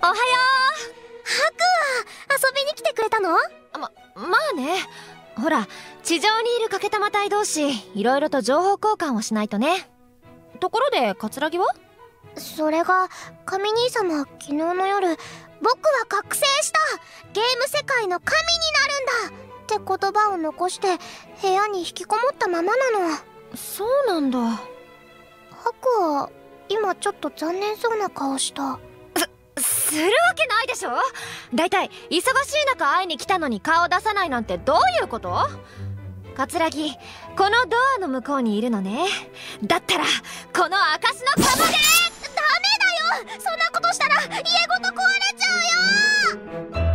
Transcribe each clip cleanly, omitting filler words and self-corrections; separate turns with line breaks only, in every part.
おはよう。ハクは遊びに来てくれたの？
まあね。ほら、地上にいるかけたま隊同士、いろいろと情報交換をしないとね。ところで、桂木は？
それが、神兄様、昨日の夜、僕は覚醒した！ゲーム世界の神になるんだ！って言葉を残して、部屋に引きこもったままなの。
そうなんだ。
ハクは、今ちょっと残念そうな顔した。
するわけないでしょ。だいたい忙しい中会いに来たのに顔出さないなんてどういうこと？桂木、このドアの向こうにいるのね。だったらこの証の釜で。ダメ
だよ、そんなことしたら家ごと壊れちゃうよ。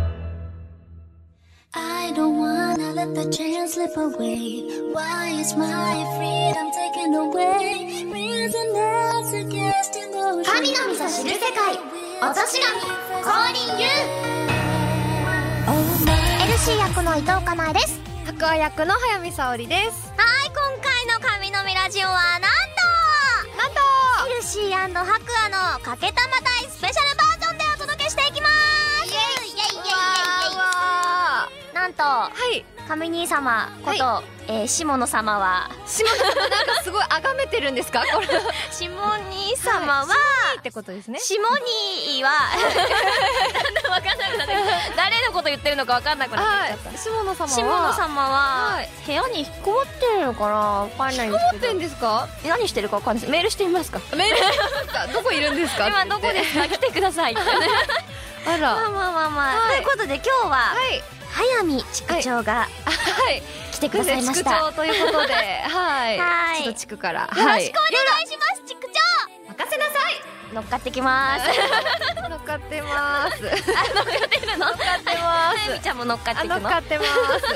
I don't wanna let the chance slip away. Why is my freedom taken away? Prisoners against emotion.
神のみぞ知る世界、落とし神降臨ユー。エルシー役の伊藤かなえです。
白亜役の早見沙織です。
はい、今回の神のみラジオはなんとエルシー&白亜のかけたま隊スペシャルバージョンでお届けしていきます。イエイイエイイエイイエイ。なんと、
はい、
神兄様こと、
は
下野様は
下野様なんかすごい崇めてるんですかこれ。
下兄様は、
ってことですね。
下兄はわかんなくなって誰のこと言ってるのかわかんなくなってきちゃった。
下野様は、
下野様は部屋に引きこもってるのかな、わかんないんですけど。
引きこもってんですか？
何してるかわかんないです。メールしてみますか。
メールしてみますか。どこいるんですか？
今どこですか？来てくださいって。
あら。
ということで今日は早見地区長が来てくださいました。
地区長ということで、はい。ちょっと地区からよろしくお願いし
ます地区長。
任せなさい。
乗っかってきます。
乗っかってます。乗っか
ってるの？乗っかってます。早見ちゃんも乗っかっていくの？
乗っかってます。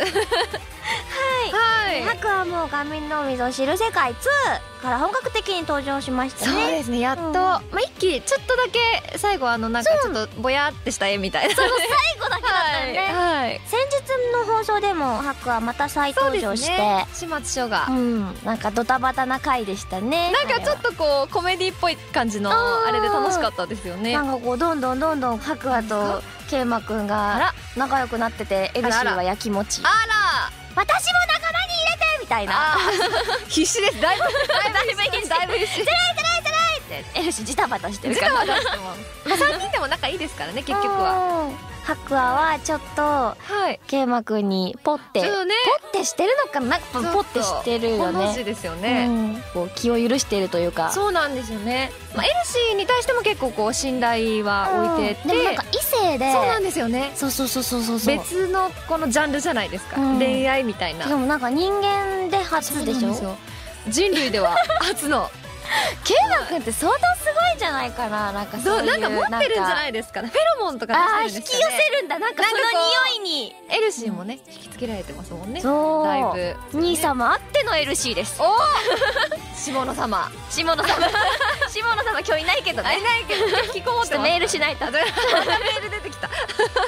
はい。白はもう神のみぞ知る世界2から本格的に登場しましたね。
そうですね、やっと、まあ一気ちょっとだけ最後なんかちょっとぼやってした絵みたいな。
その最後だけだったよね。はい。先日の放送でも白はまた再登場して、
始末書が
なんかドタバタな回でしたね。
なんかちょっとこうコメディっぽい感じのあれで楽しかったですよね。
なんかこうどんどん白はとケイマくんが仲良くなってて、エルシーはやきもち。あら、私も仲間に入れてみたいな。
必死です。だいぶ必死。だいぶ必死。
つらいってエルシージタバタしてるから。
3人でも仲いいですからね、結局は。
白亜はちょっとケイマくんにポッてしてるのかな。ポッてしてるよね。
本能寺ですよね。
こう気を許しているというか。
そうなんですよね。エルシーに対しても結構こう信頼は置いてて、
でもなんか異性で、
そうなんですよね。
そう
別のこのジャンルじゃないですか、恋愛みたいな。
でもなんか人間で初でしょ。
人類では初の。
ケイマくんって相当すごいんじゃないかな。なんかそういう
なんか持ってるんじゃないですかね。フェロモンとか出してるんですかね。
引き寄せるんだ。なんかその匂いに
エルシーもね引きつけられてますもんね。
そう
だいぶ
兄様あってのエルシーです。
おお下野様下野様
今日いないけどね。
いないけど引きこもってます。
メールしないと。
メール出てきた。
さ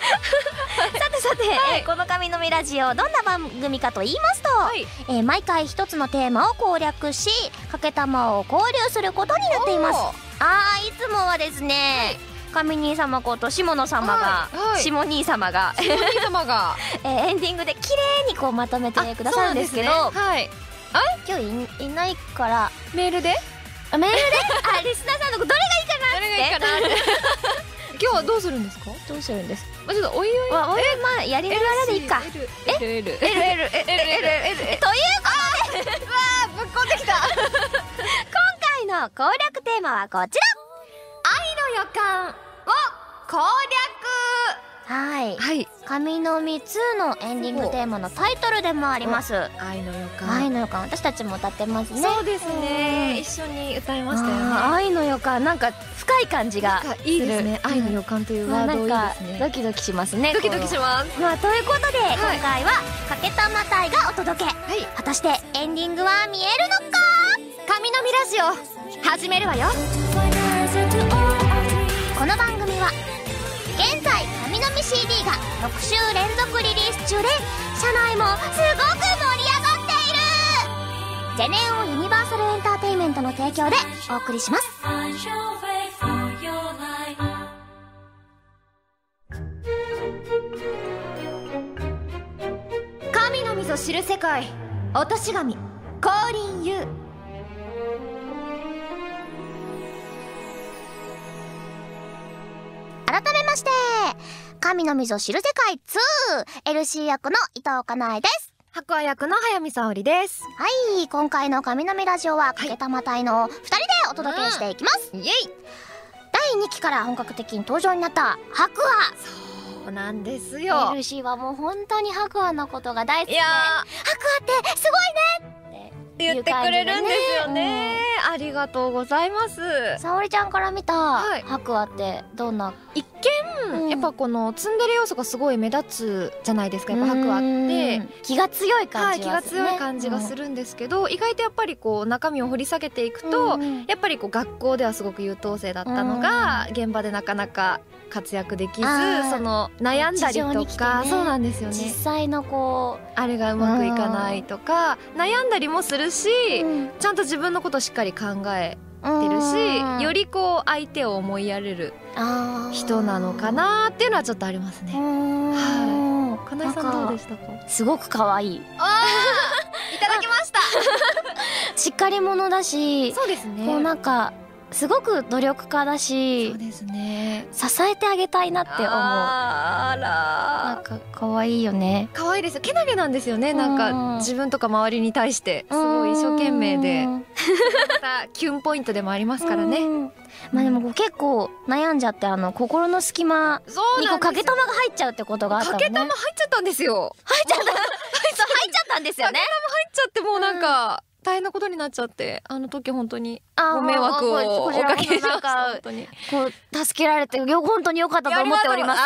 て、この神のみラジオどんな番組かと言いますと、毎回一つのテーマを攻略しかけたまを交流することになっています。いつもはですね、神兄様こと下野様が、下兄様がエンディングで綺麗にこうまとめてくださるんですけど、今日いないから
メールで
リスナーさんのどれがいいかなって
今日はどうするんですか？
どうするんです？
ちょっとおいおい
まあやりながらでいいか。
という
ことで
ぶっこんできた。
今回の攻略テーマはこちら、
愛の予感を攻
略。神のみ2のエンディングテーマのタイトルでもあります
愛の予感。
愛の予感、私たちも歌ってますね。
そうですね、一緒に歌いましたよね。
愛の予感、なんか深い感じが
いいですね。愛の予感というワードいいですね。
ドキドキしますね。
ドキドキします。
ということで今回はかけたま隊がお届け。果たしてエンディングは見えるのか？
神のみラジオ始めるわよ。
この番組は現在神のみ CD が6週連続リリース中で社内もすごく盛り上がっている。ジェネオンユニバーサルエンターテインメントの提供でお送りします。
ぞ知る世界、落とし神降臨ユー。
改めまして、神の溝知る世界 2LC 役の伊藤かなえです。
白亜役の早見沙織です。
はい、今回の神の実ラジオはかけたま隊の2人でお届けしていきます。
イエイ。
第2期から本格的に登場になった白亜。
そうなんですよ。
LC はもう本当に白亜のことが大好きで、
いや
白亜ってすごいねって
言ってくれるんですよね。ありがとうございます。
沙織ちゃんから見た
はい
白亜ってどんな？
一見、やっぱこのツンデレ要素がすごい目立つじゃないですか。やっぱ白亜って
気が強い感じ
気が強い感じがするんですけど、意外とやっぱりこう中身を掘り下げていくと、やっぱりこう学校ではすごく優等生だったのが、現場でなかなか活躍できず、その悩んだりとか、そうなんですよね。
実際のこう
あれがうまくいかないとか悩んだりもするし、ちゃんと自分のことをしっかり考えてるし、よりこう相手を思いやれる人なのかなっていうのはちょっとありますね。はい。かなえさんどうでしたか？
すごく可愛い。
いただきました。
しっかり者だし、
そうですね。
こうなんかすごく努力家だし、
そうですね。
支えてあげたいなって思う。
あら。
なんか可愛いよね。
可愛いですよ。けなげなんですよね。なんか自分とか周りに対してすごい一生懸命で、またキュンポイントでもありますからね。
まあでも結構悩んじゃって心の隙間にこうかけ玉が入っちゃうってことがあったのね。
かけ玉入っちゃったんですよ。
入っちゃったんですよね。
かけ玉入っちゃってもうなんか大変なことになっちゃって、あの時本当にご迷惑をおかけしました。本当に
こう助けられて本当に良かったと思っております。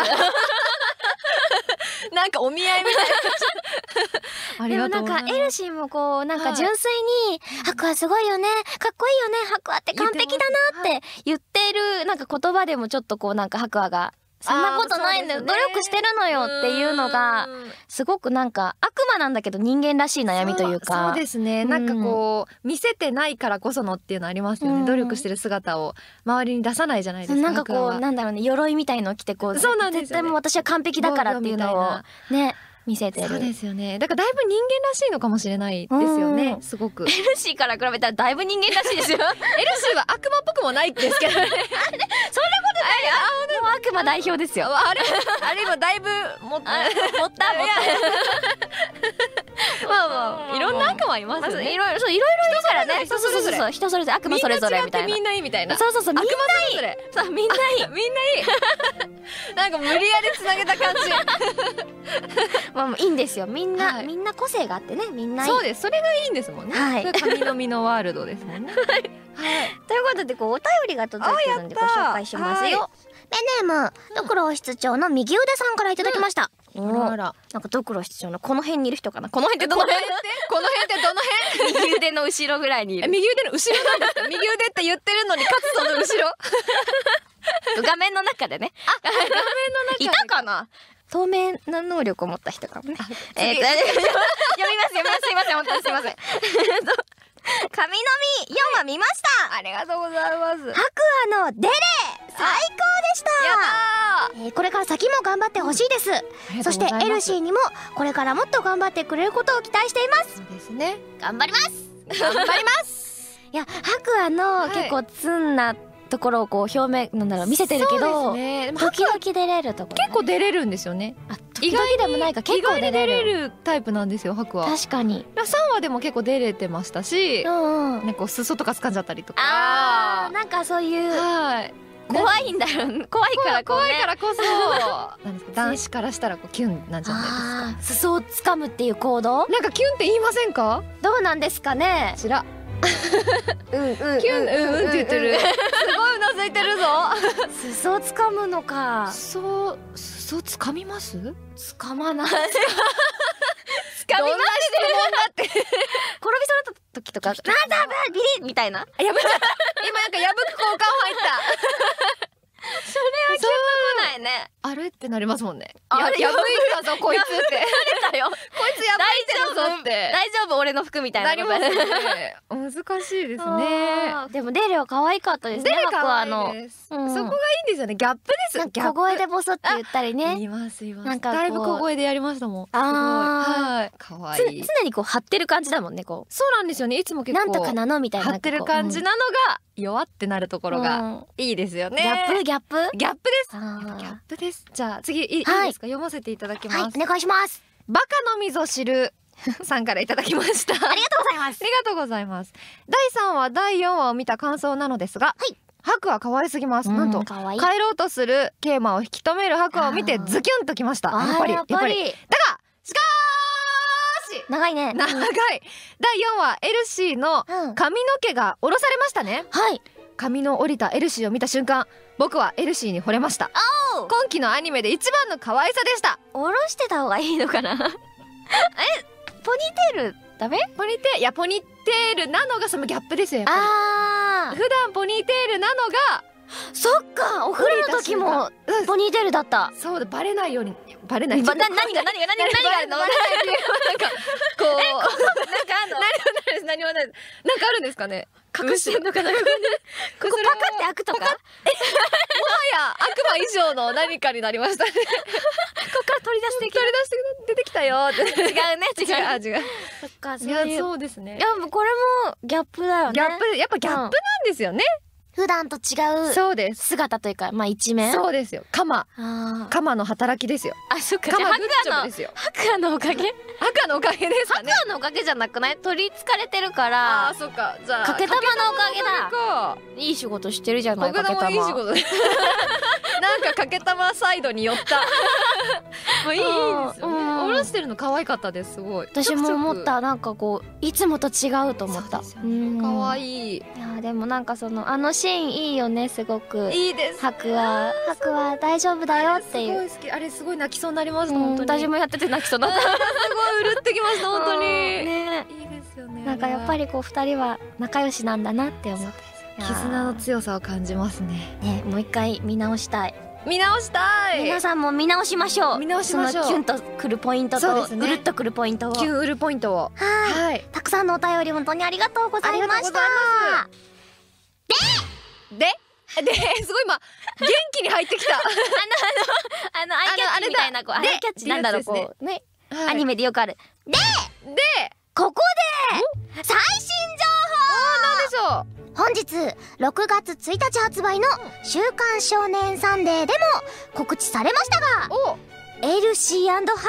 なんかお見合いみたいな。ありがとうございます。
でもなんかエルシーもこうなんか純粋に白亜すごいよね、かっこいいよね、白亜って完璧だなって言ってるなんか言葉でもちょっとこうなんか白亜がそんなことないんだよ、努力してるのよっていうのがすごくなんか悪魔なんだけど人間らしい悩みというか。
そうですね。なんかこう見せてないからこそのっていうのありますよね。努力してる姿を周りに出さないじゃないですか。
なんかこうなんだろうね、鎧みたいのを着てこう、
そうなんですよね。
絶対もう私は完璧だからっていうのをね見せてる。
そうですよね。だからだいぶ人間らしいのかもしれないですよね。すごく。
エルシーから比べたらだいぶ人間らしいですよ。エルシ
ーは悪魔っぽくもないですけどね。そんなことない。
もう悪魔代表ですよ。
あれ今だいぶ持った。まあまあいろんな悪魔いますよね。
いろいろいるからね。そう人それぞれ悪魔それぞれみたいな。
みんないいみたいな。
そうみんないい。
そうみんないい。みんないい。なんか無理やりつなげた感じ。
まあいいんですよ。みんな個性があってね、みんないい。
そうです。それがいいんですもんね。
はい。
神の実のワールドですもんね。はい。
ということでお便りが届いてるんでご紹介しますよ。ペンネームドクロ室長の右腕さんからいただきました。なんかドクロ室長のこの辺にいる人かな。この辺ってどの辺？
この辺ってどの辺？
右腕の後ろぐらいにいる。
右腕の後ろなんですか？右腕って言ってるのにかつその後ろ。
画面の中でね。
画面の中
いたかな。透明な能力を持った人かもね。読みますすいません本当にすいません。神の実4話見ました。
ありがとうございます。
白亜のデレ最高でした。これから先も頑張ってほしいです。そしてエルシーにもこれからもっと頑張ってくれることを期待しています。
そうですね。
頑張ります。頑張ります。いや白亜の結構ツンなところをこう表面なんだろう見せてるけど、時々出れるところ
結構出れるんですよね。
意外でもないか結構出れる
タイプなんですよ白亜。
確かに
3話でも結構出れてましたし、なんか裾とか掴んじゃったりとか、
なんかそういう
はい
怖いんだよ。怖いからこ
そなんですか、男子からしたらこうキュンなんじゃないですか。
裾を掴むっていう行動
なんかキュンって言いませんか？
どうなんですかね。
こちら
キュン
って言ってる。すごいうなずいてるぞ。
裾を掴むのか。
裾掴みます？
掴まない。掴みます
って
転びそうだった時とかなんだビリみたいな。
破っちゃった。今なんか破く交換入った。
それはキュンとこないね。
あれってってなりますもんね。
あれ
破いたぞこいつって
だよ。
こいつ破いてるぞって
大丈夫俺の服みたいな
なりますね。難しいですね。
でもデレは可愛かったですね。
デレ可愛
の
いです。そこがいいんですよね。ギャップです
なんか小声でボソって言ったりね。
言います言います。
なんかこう
だいぶ小声でやりましたもん。すごい。はい。可愛い。
常にこう張ってる感じだもんね。こ
そうなんですよね。いつも
う
結構
なんとかなのみたいな
張ってる感じなのが弱ってなるところがいいですよね。
ギャップギャップ
ギャップです。ギ
あ
ャッ
ー
プです。じゃあ次いいですか、読ませていただき
はい
ます。
お願いします。
バカのみぞ知るさんからいただきました。
ありがとうございます
ありがとうございます。第3話第4話を見た感想なのですが、ハクは可愛すぎます。なんと
可愛い
帰ろうとするケイマを引き止めるハクを見てズキュンときました。やっぱりだがしかーし
長いね。
長い。第4話エルシーの髪の毛が下ろされましたね。
はい。
髪の降りたエルシーを見た瞬間、僕はエルシーに惚れました。今期のアニメで一番の可愛さでした。
下ろしてた方がいいのかな。ポニーテールダメ？
ポニーテール、いやポニーテールなのがそのギャップですよ。やっぱ
あ
り普段ポニーテールなのが
そっか、お風呂の時もポニーテールだった。
そうだ、バレないようにバレない。
何があるの？
なんかこう何もない。なんかあるんですかね。
隠してんのかな。ここパカって開くとか。もは
や悪魔以上の何かになりましたね。
ここから取り出して
出てきたよって。
違うね、違う。そっか、
いやそうですね。
いやもうこれもギャップだよね。
ギャップ、やっぱギャップなんですよね。
普段と違う
そうです
姿というか、まあ一面。
そうですよ。カマの働きですよ。
あ、そっか。
カマグッジョブですよ。
赤のおかげ？
赤のおかげですかね。
赤のおかげじゃなくない？取りつかれてるから。
あ、そっか。じゃあ
かけたまのおかげだ。いい仕事してるじゃない。かけたま。いい仕事。
なんかかけたまサイドに寄った。もういいですよね。下ろしてるの可愛かったです。すごい。
私も思った。なんかこういつもと違うと思った。
可愛い。い
やでもなんかそのあのシーンいいよね。すごく
いいです。
ハクは大丈夫だよっていう。
すごい好き。あれすごい泣きそうになりました。本当に。
私もやってて泣きそうだった。
すごいうるってきました本当に。
ね。
いいですよね。
なんかやっぱりこう二人は仲良しなんだなって思って。
絆の強さを感じますね。
ね、もう一回見直したい。
見直したい。
皆さんも見直しましょう。
見直しましょう。
そのキュンとくるポイントとうるっとくるポイントを。
キュンうるポイントを。
はい。たくさんのお便り本当にありがとうございました。
ですごい今元気に入ってきた。アイキ
ャッチみたいなこうアイキャッチなんだろうこうねアニメでよくある。でここで最新情報。
なんでしょう。
本日6月1日発売の「週刊少年サンデー」でも告知されましたが、エルシー&ハクアのアルバム発売が決定し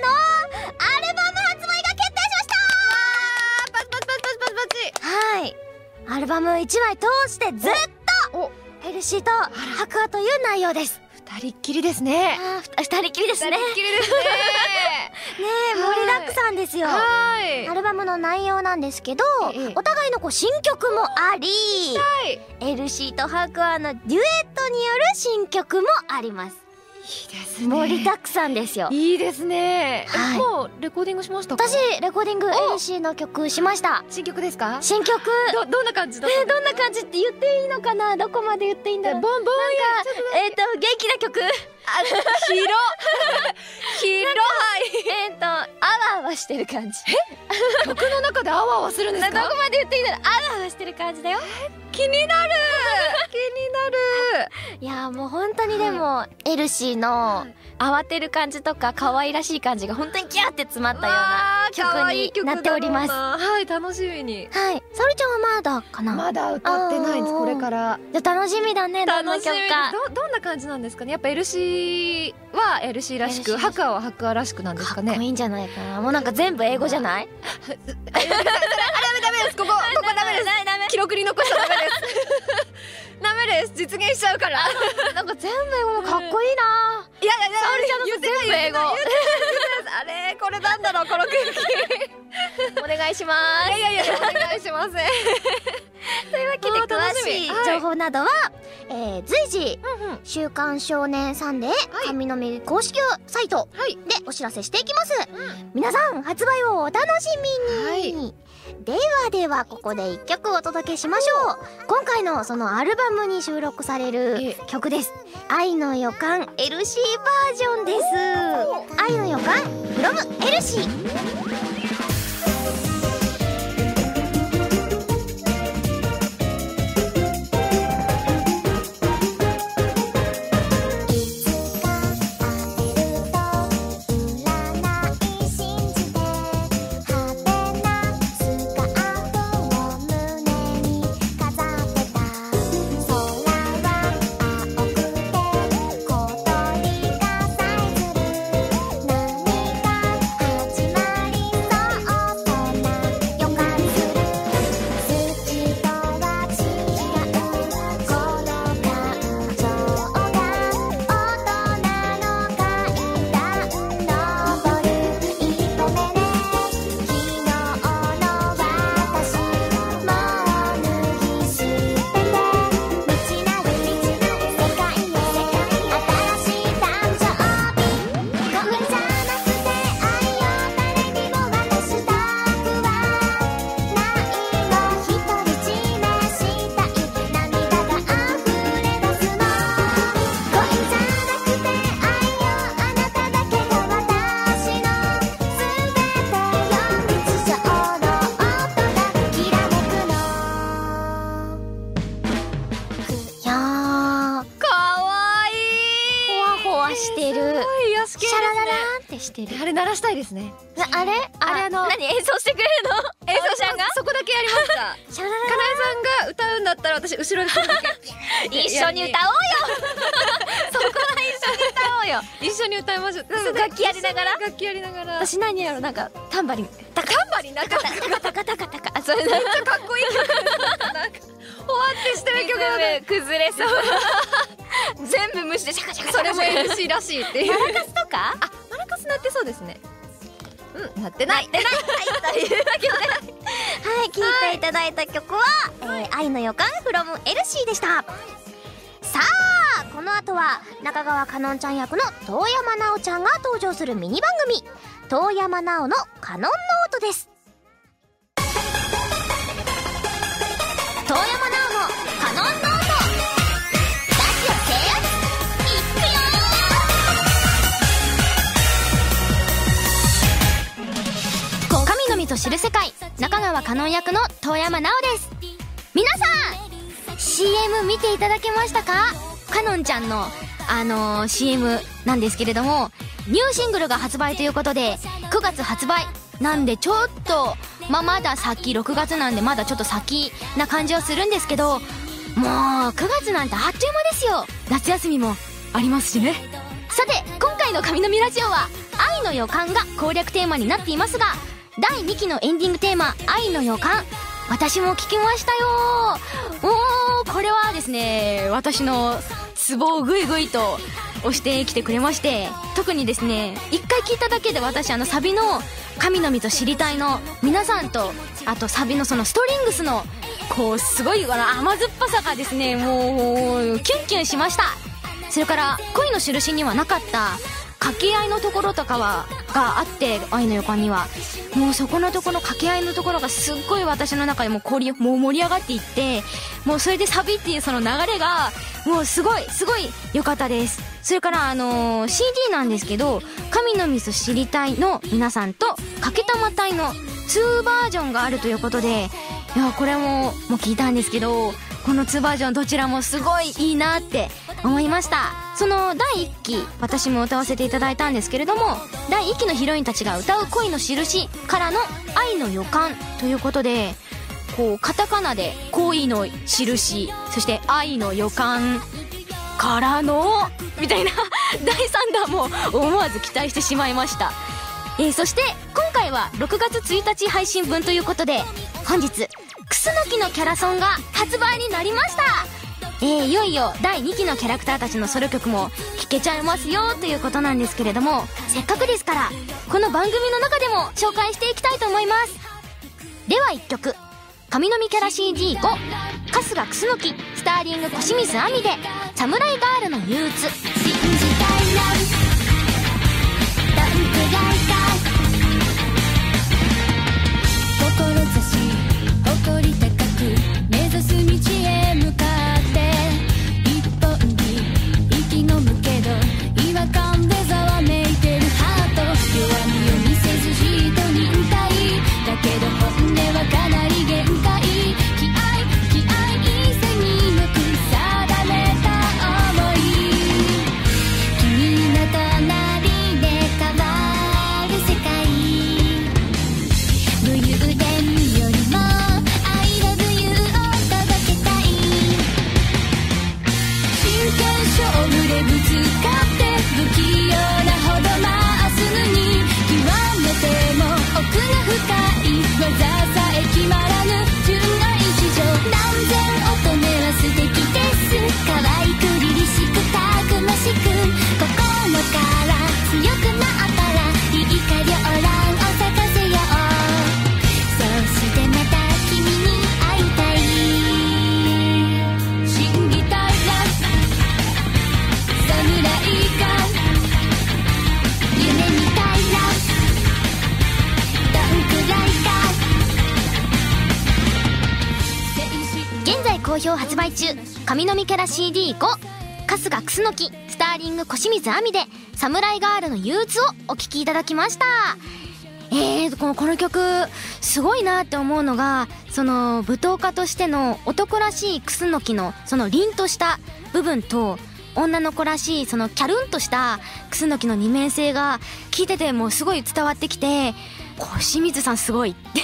ました。
パチパチパチパチパチパチ。
はい、アルバム1枚通してずっとエルシーとハクアという内容です。
二人っきりですね。
二人っきりですね。
二人っきりですね。
ねえ、盛りだくさんですよ。
はい。
アルバムの内容なんですけど、お互いのこう新曲もあり、エルシーとハクアのデュエットによる新曲もあります。
いいですね。
盛りだくさんですよ。
いいですね。もうレコーディングしましたか？
私レコーディングエルシーの曲しました。
新曲ですか？
新曲。
どんな感じだった？
どんな感じって言っていいのかな？どこまで言っていいんだろう。
ボンボン
元気な曲。
広
あわあわしてる感じ。
曲の中であわあわするんですか？
どこまで言っていいんだろう。あわあわしてる感じだよ。
気になる。
いやもう本当にでもエルシーの慌てる感じとか可愛らしい感じが本当にギューって詰まったような曲になっております。
はい、楽しみに。
はい、沙織ちゃんはまだかな？
まだ歌ってないんです。これから
じゃ楽しみだね。どんな曲か。
どんな感じなんですかね。やっぱエルシーはエルシーらしく、ハクアはハクアらしくなんですかね。
かっこいいんじゃないかな。もうなんか全部英語じゃない？
ダメです。ここダメです。記録に残しちゃダメです。ダメです。実現しちゃうから。
なんか全部英語のかっこいいな。
いや
沙織ちゃんの全部英語。
あれこれなんだろうこの空気。
お願いします。
いやお願いしません。
というわけで詳しい情報などは随時、週刊少年サンデー神の実公式サイトでお知らせしていきます。皆さん発売をお楽しみに。ではここで1曲お届けしましょう。今回のそのアルバムに収録される曲です。愛の予感 LC バージョンです。愛の予感 from エルシー。してる。すごい癒し系ですね。シャラララーンってしてる。
あれ鳴らしたいですね。
あれ何演奏してくれるの？
演奏者がそこだけやりますか。
シャラララーン。
かなえさんが歌うんだったら私後ろで
一緒に歌おうよ。そこは一緒に歌おうよ。
一緒に歌いましょう。
楽器やりながら。
楽器やりながら。
私何やろ、なんかタンバリン。
タンバリンなんかタカタカタカタカ。
それめっちゃ
かっこいい曲。なんかほわってしてる曲だね。
崩れそう。全部無視でシャカシャカ。
それも MC らしいっていう。
マラカスとか？
あ、マラカス鳴ってそうですね。うん、鳴ってない。
はい、というわけで、はい、聴いていただいた曲は愛の予感 from エルシーでした。さあ、この後は中川かのんちゃん役の遠山奈緒ちゃんが登場するミニ番組「遠山奈緒のカノンノート」です。遠山奈緒のカノンノート、ラジオ制圧いくよ。神の実と知る世界、中川かのん役の遠山奈緒です。皆さんCM 見ていただけましたか？かのんちゃんのCM なんですけれども、ニューシングルが発売ということで9月発売なんで、ちょっとまだ先、6月なんでまだちょっと先な感じはするんですけど、もう9月なんてあっという間ですよ。夏休みもありますしね。さて、今回の神の実ラジオは愛の予感が攻略テーマになっていますが、第2期のエンディングテーマ愛の予感、私も聞きましたよ。これはですね、私のツボをグイグイと押してきてくれまして、特にですね、一回聞いただけで私サビの神の実と知りたいの皆さんと、あとサビのそのストリングスのこうすごい甘酸っぱさがですね、もうキュンキュンしました。それから恋の印にはなかった掛け合いのところとかがあって、愛の予感にはもうそこのところ、掛け合いのところがすっごい私の中でもう盛り上がっていって、もうそれでサビっていうその流れがもうすごい良かったです。それから CD なんですけど、神の実と知りたいの皆さんとかけたま隊の2バージョンがあるということで、いやこれも聞いたんですけど、この2バージョンどちらもすごいいいなって思いました。その第1期私も歌わせていただいたんですけれども、第1期のヒロインたちが歌う恋の印からの愛の予感ということで、こうカタカナで恋の印、そして愛の予感からのみたいな第3弾も思わず期待してしまいました。そして今回は6月1日配信分ということで、本日クスノキのキャラソンが発売になりました。いよいよ第2期のキャラクターたちのソロ曲も聴けちゃいますよということなんですけれども、せっかくですからこの番組の中でも紹介していきたいと思います。では1曲、神の実キャラ CD5 春日クスノキスタターリング小清水亜美でサムライガールの憂鬱。
信じたいなダンクライター志誇り高く目指す道へ向かって一本に息のむけど違和感でざわめいてるハート。弱みを見せずじっと忍耐だけど本音はかなり限界。気合い背によく定めた想い。君の隣で変わる世界。武勇伝よりも I love you を届けたい。真剣勝負でぶつかって不器用なほどまっすぐに極めても奥が深い技さえ決まらぬ純愛史上。何千乙女は素敵です。可愛く凛々しくたくましく心から強くなったらいいか両乱を咲かせよう。そしてまた君に会いたい。信じたいな侍が夢みたいなダンクライター。
現在好評発売中、神のみキャラ CD5 春日楠木スターリング小清水亜美でサムライガールの憂鬱をお聴きいただきました。この曲すごいなって思うのが、その舞踏家としての男らしい楠木のその凛とした部分と、女の子らしいそのキャルンとした楠木の二面性が聞いててもうすごい伝わってきて、小清水さんすごいって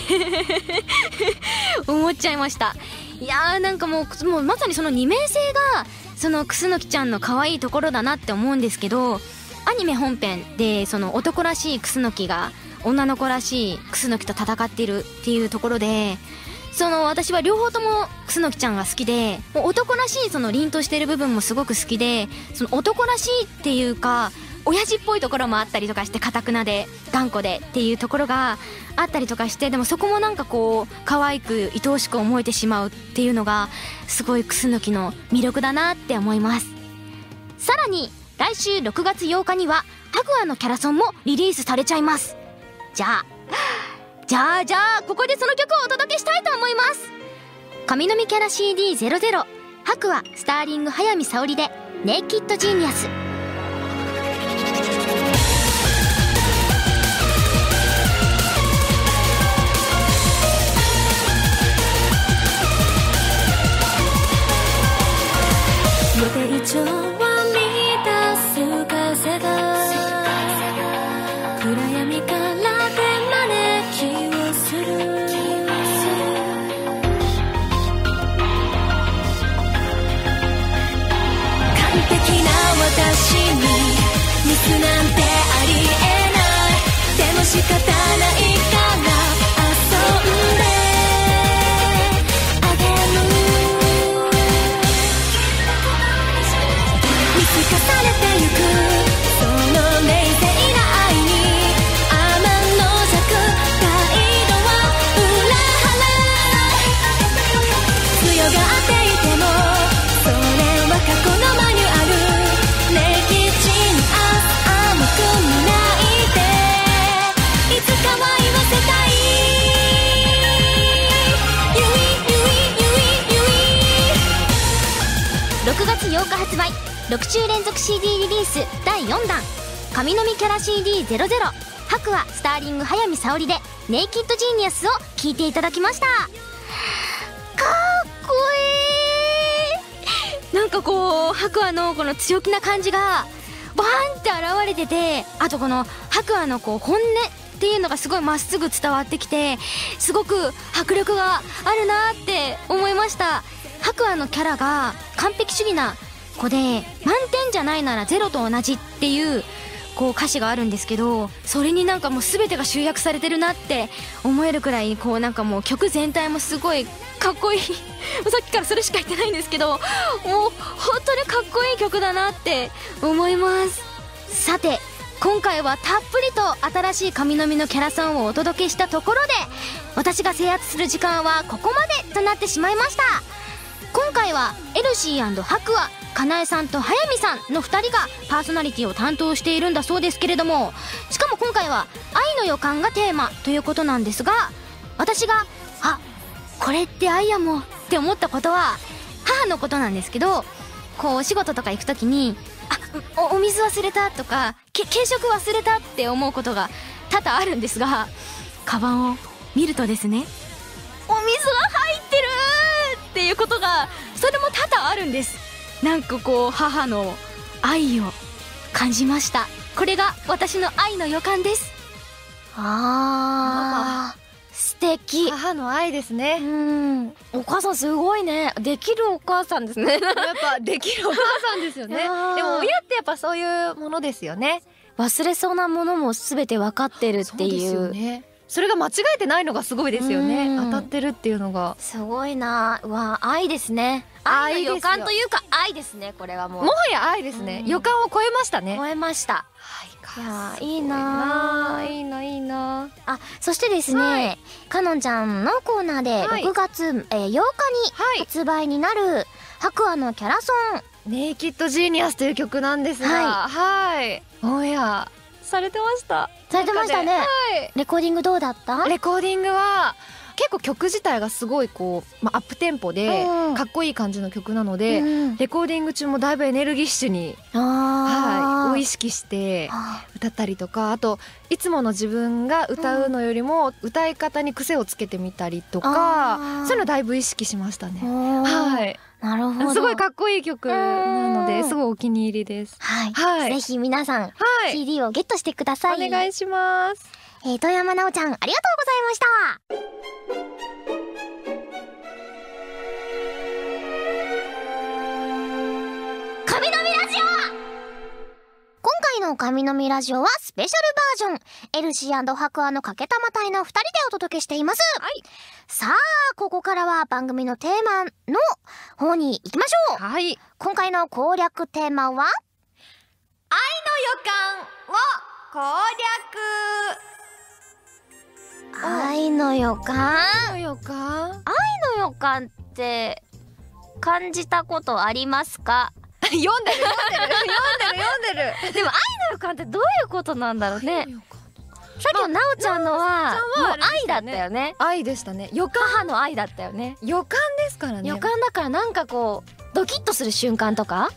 思っちゃいました。いやー、なんかもうまさにその二面性がその楠木ちゃんの可愛いところだなって思うんですけど、アニメ本編でその男らしい楠木が女の子らしい楠木と戦っているっていうところで、その私は両方とも楠木ちゃんが好きで、もう男らしいその凛としている部分もすごく好きで、その男らしいっていうか親父っぽいところもあったりとかして、堅くなで頑固でっていうところがあったりとかして、でもそこもなんかこう可愛く愛おしく思えてしまうっていうのがすごい楠木の魅力だなって思います。さらに来週6月8日にはハグアのキャラソンもリリースされちゃいます。じゃあここでその曲をお届けしたいと思います。神のみキャラ CD00 白はスターリング早見沙織でネイキッドジーニアス。
予定調は満たす風が暗闇から手招きをする。完璧な私にミスなんてありえない。でも仕方ないから遊んであげる。見透かされてゆくその冷静な愛に天の弱態度は裏腹。強がっていてもそれは過去のマニュアル。歴史に甘く見ないでいつかは言わせたい。
6月8日発売、6週連続 CD リリース第4弾神のみキャラ CD00 白はスターリング早見沙織でネイキッドジーニアスを聴いていただきました。かっこいい。なんかこう白亜のこの強気な感じがバーンって現れてて、あとこの白亜のこう本音っていうのがすごいまっすぐ伝わってきて、すごく迫力があるなって思いました。白亜のキャラが完璧主義な子で、満点じゃないならゼロと同じっていうこう歌詞があるんですけど、それになんかもう全てが集約されてるなって思えるくらい、こうなんかもう曲全体もすごいかっこいいさっきからそれしか言ってないんですけど、もう本当にかっこいい曲だなって思います。さて今回はたっぷりと新しい神のみのキャラソンをお届けしたところで、私が制圧する時間はここまでとなってしまいました。 今回はエルシー&白亜、かなえさんと早見さんの2人がパーソナリティを担当しているんだそうですけれども、しかも今回は愛の予感がテーマということなんですが、私がこれって愛やもって思ったことは母のことなんですけど、こうお仕事とか行く時にお水忘れたとか軽食忘れたって思うことが多々あるんですが、カバンを見るとですね、お水が入ってるっていうことがそれも多々あるんです。なんかこう母の愛を感じました。これが私の愛の予感です。素敵。
母の愛ですね。
お母さんすごいね。できるお母さんですね。
やっぱできるお母さんですよね。でも親ってやっぱそういうものですよね。
忘れそうなものも全て分かってるっていう。そうですよね。
それが間違えてないのがすごいですよね。当たってるっていうのが
すごいな。愛ですね。愛の予感というか愛ですね。これはも
はや愛ですね。予感を超えましたね。
超えました。いやいいな。
いいな。
そしてですね、かのんちゃんのコーナーで6月8日に発売になる白亜のキャラソ
ンネイキッドジーニアスという曲なんですが、オンエアされてました。
されてましたね。レコーディングどうだった？
レコーディングは結構曲自体がすごいこう、アップテンポでかっこいい感じの曲なので、レコーディング中もだいぶエネルギッシュにを意識して歌ったりとか、あといつもの自分が歌うのよりも歌い方に癖をつけてみたりとか、そういうのだいぶ意識しましたね。
なるほど。
すごいかっこいい曲なのですごいお気に入りです。
ぜひ皆さん CD をゲットしてください。
お願いします。
遠山奈緒ちゃんありがとうございました。神のみラジオ。今回の神のみラジオはスペシャルバージョン、エルシー&白亜のかけたま隊の2人でお届けしています。さあここからは番組のテーマの方に行きましょう。今回の攻略テーマは
愛の予感を攻略。
愛の予感。
愛の
予感って感じたことありますか？
読んでる
でも愛の予感ってどういうことなんだろうね。さっきのなおちゃんのはもう愛だったよね。
愛でしたね。
母の愛だったよね。
予感ですからね。
予感だからなんかこうドキッとする瞬間とか。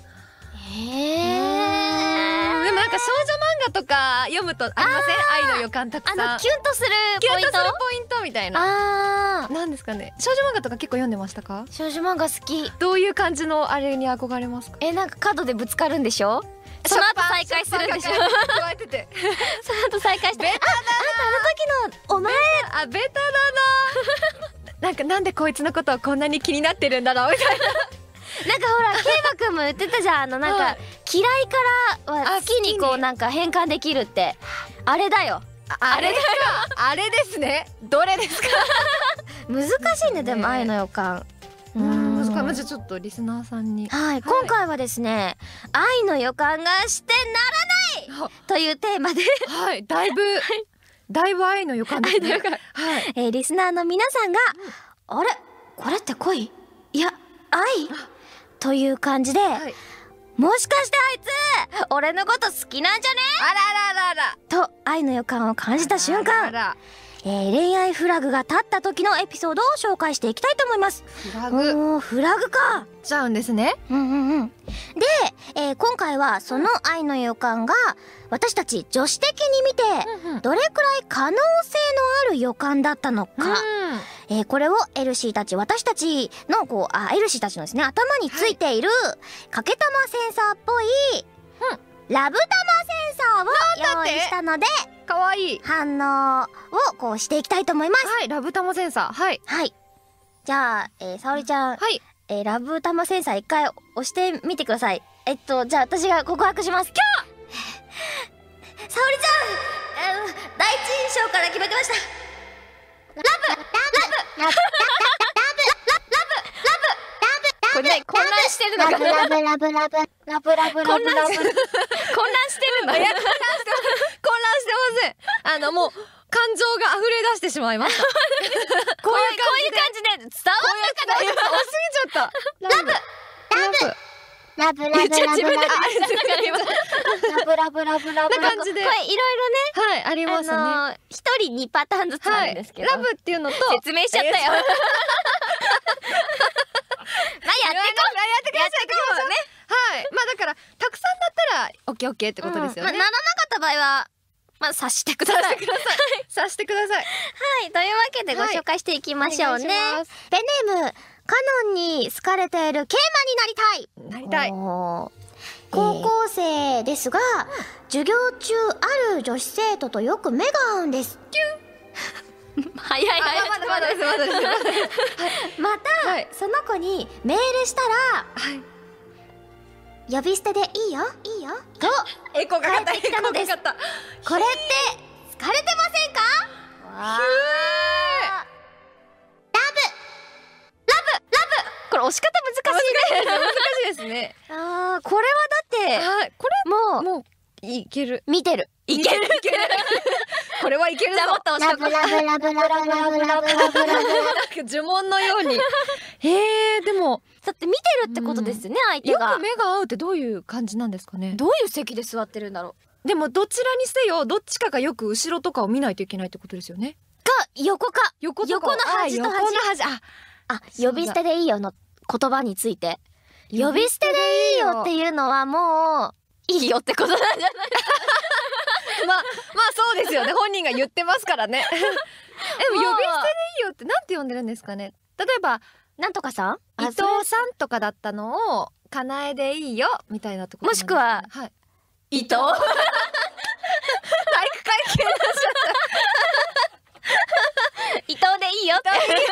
でもなんか少女漫画とか読むとありません？愛の予感たくさん。
キュンとするポイント
みたいな。なんですかね。少女漫画とか結構読んでましたか？
少女漫画好き。
どういう感じのあれに憧れますか？
なんか角でぶつかるんでしょ？その後再会するんでしょ？その後再会して、あんたあの時のお前
ベタだな。なんでこいつのことをこんなに気になってるんだろうみたいな。
なんかほらケイバくんも言ってたじゃん。なんか嫌いからは好きにこうなんか変換できるって。あれだよ。
あれですね。どれですか？
難しいね。でも愛の予感
難しい。じゃあちょっとリスナーさんに。
今回はですね、愛の予感がしてならないというテーマで
だいぶ愛の予感ですね。
リスナーの皆さんがあれこれって恋？いや愛？という感じで、もしかしてあいつ俺のこと好きなんじゃね？と愛の予感を感じた瞬間、恋愛フラグが立った時のエピソードを紹介していきたいと思います。フラグか。
ちゃうんですね。
で、今回はその愛の予感が私たち女子的に見てどれくらい可能性のある予感だったのか、これをエルシーたち、私たちのエルシーたちのですね頭についているかけたまセンサーっぽいラブタマセンサーを用意したので、
かわいい
反応をこうしていきたいと思います。
ラブタマセンサー。
じゃあ、沙織ちゃん、ラブタマセンサー一回押してみてください。じゃあ私が告白します。沙織ちゃん、第一印象から決めてました。これね、混乱してるのか。混乱してるの。混乱して
ません。もう感情が溢れ出してしまいました
こういう感じで伝わったかな。
多すぎちゃった
ラブラブラブラブラブラブラブラブ
な感じで、
これいろいろね、
はい、ありますね。
一人2パターンずつあるんですけど、
ラブっていうのと
説明しちゃったよ。まあやってこ
うね。はい、まあだからたくさんだったらオッケーオッケーってことですよね。
ならなかった場合はまあ察してください。
察してください。
はい、というわけでご紹介していきましょうね。
お願いします。
ペンネームカノンに好かれているケイマになりたい。高校生ですが、授業中ある女子生徒とよく目が合うんです。早い早い。
まだです
また、
はい
その子にメールしたら、
はい
呼び捨てでいいよいいよと
エコがかった
帰ってきたのです
エコがかった
これって疲れてませんか？わーこれ押し方難しいね。
難しいですね。
あーこれはだって
はい、これもういける。
見てるいける
これはいけるぞ。
じゃあもっと押しとこう。ラブラブラブラブラブラブラブラブ
なんか呪文のように。でも
だって見てるってことですよね、相手が。
よく目が合うってどういう感じなんですかね。
どういう席で座ってるんだろう。
でもどちらにせよどっちかがよく後ろとかを見ないといけないってことですよね。
か横か
横
の端と端。呼び捨てでいいよの言葉について、呼び捨てでいいよっていうのはもういいよってことなんじゃない
まあそうですよね。本人が言ってますからね。でも呼び捨てでいいよってなんて呼んでるんですかね。例えば
なんとかさん
伊藤さんとかだったのをかなえでいいよみたいなところ、
もしくは
はい
伊藤
体育会系になっちゃった
伊藤でいいよって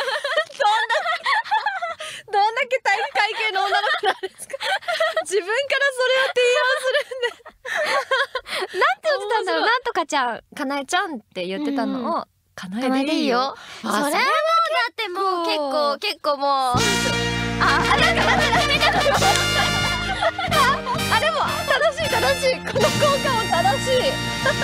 どんだけ体育会系の女の子なんですか。自分からそれを提案するんで
なんて言ってたんだろう。なんとかちゃん
かなえちゃんって言ってたのをかなえでいいよ。
それはもうだってもう結構もう
でも正しいこの効果も正しい。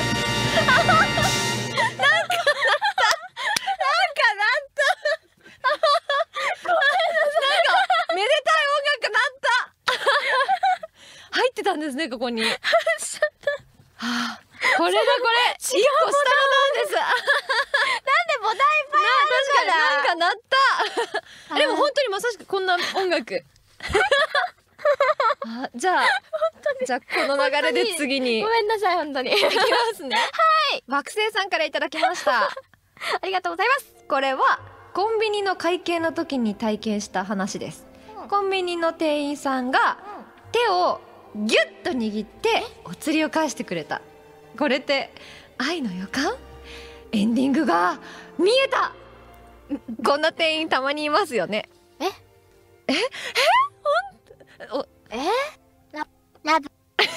めでたい音楽なった入ってたんですね、ここに。はあ、これだこれ一個下のなんです。
なんでボタンいっぱいある
なんか鳴ったでも本当にまさしくこんな音楽じゃあこの流れで次に
ごめんなさい本当に
いきますね。はい惑星さんからいただきました
ありがとうございます。
これはコンビニの会計の時に体験した話です。コンビニの店員さんが手をギュッと握ってお釣りを返してくれた。これって愛の予感？エンディングが見えた。こんな店員たまにいますよね。
ラブ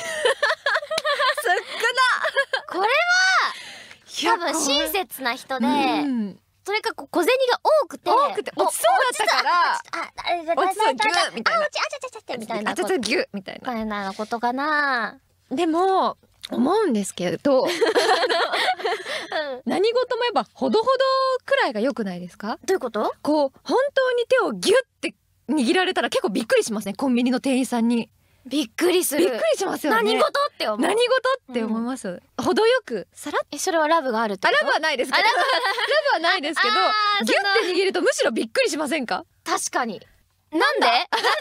これは多分親切な人で、それか小銭が多くて
落ちそうだったから落ちそうギュッみたいな
みたいな
あちょっとギュッみたいな
みたいなことかな。
でも思うんですけど何事もやっぱほどほどくらいが良くないですか？
どういうこと？
こう本当に手をギュッて握られたら結構びっくりしますね。コンビニの店員さんに
びっくりする。
びっくりしますよね。
何事って思う。
何事って思います、程よくさらっ
それはラブがあるってこと？
ラブはないですけどラブはないですけどギュッて握るとむしろびっくりしませんか？
確かに。なんで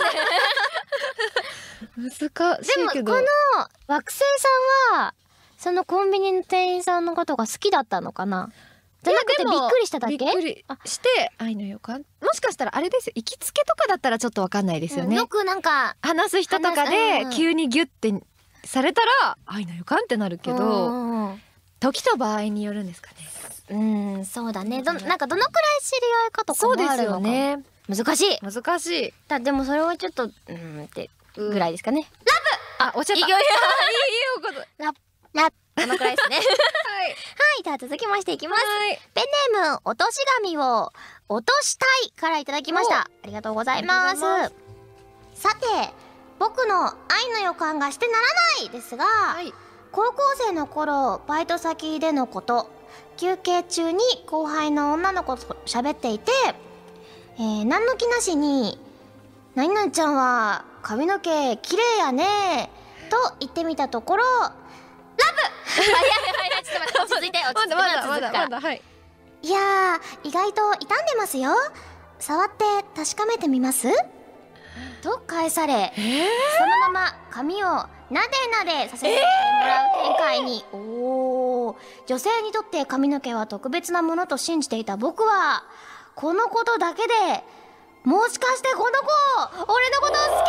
難しいけど。
でもこの惑星さんはそのコンビニの店員さんのことが好きだったのかな？じゃなくてびっくりしただけ？
びっくりして愛の予感。もしかしたらあれですよ、行きつけとかだったらちょっとわかんないですよね、
よくなんか
話す人とかで急にギュッてされたら愛の予感ってなるけど、時と場合によるんですかね。
そうだね。なんかどのくらい知り合いかとかもあるのか。そうですよね。難しい。
難しい。
でもそれはちょっとってぐらいですかね。
ラブ。おっしゃった。いいこと。
ラブ。このくらいですね。
はい。
では続きましていきます。ペンネーム落とし紙を落としたいからいただきました。ありがとうございます。さて、僕の愛の予感がしてならないですが、高校生の頃バイト先でのこと、 休憩中に後輩の女の子と喋っていて、何の気なしに「何々ちゃんは髪の毛綺麗やね」と言ってみたところ「ラブ!」はいちょっと待って、落ち着いて落ち着いて、まだはい。いやー、意外と傷んでますよ。触って確かめてみます?と返され、そのまま髪をなでなでさせてもらう展開に。女性にとって髪の毛は特別なものと信じていた僕は、このことだけでもしかしてこの子俺のこと好きなんじゃ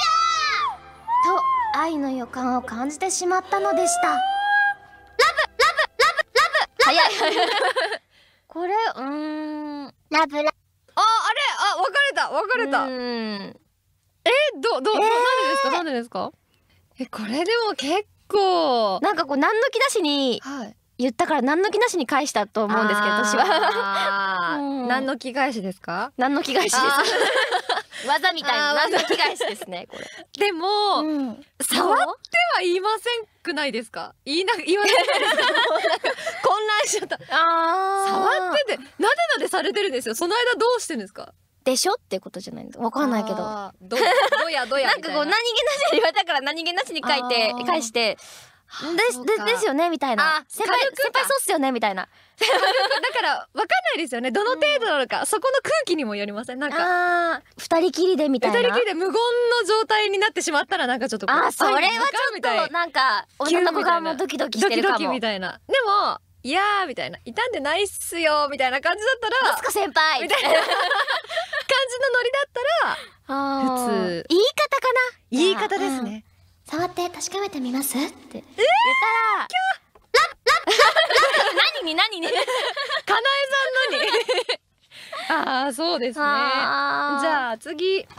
と愛の予感を感じてしまったのでした。ラブ早いこれラブ
あ、あれ、あ、別れた。なんでですかこれでも結構
なんかこう何の気なしに言ったから何の気なしに返したと思うんですけど、私は
何の気返しですか？
何の気返しです技みたいな何の気返しですねこれ。
でも触っては言いませんくないですか？言わないですか？混乱しちゃった。触っててなでなでされてるんですよ。その間どうしてるんですか？
でしょってことじゃないの？わかんないけど。
どや
なんかこう何気なしに言われたから何気なしに返してですよねみたいな。先輩そうっすよねみたいな。
だからわかんないですよね。どの程度なのか、そこの空気にもよりません？なんか
二人きりでみたいな。
二人きりで無言の状態になってしまったらなんかちょっと
それはちょっとなんか女の子がもうドキドキしてるかも。
ドキドキみたいな。でもいやーみたいな、傷んでないっすよみたいな感じだったら、
マスク先輩
みたいな感じのノリだったら普通。
言い方かな。
言い方ですね。
触って確かめてみますって言ったら、何にかなえ
さんのにそうですね。じゃあ次、はい。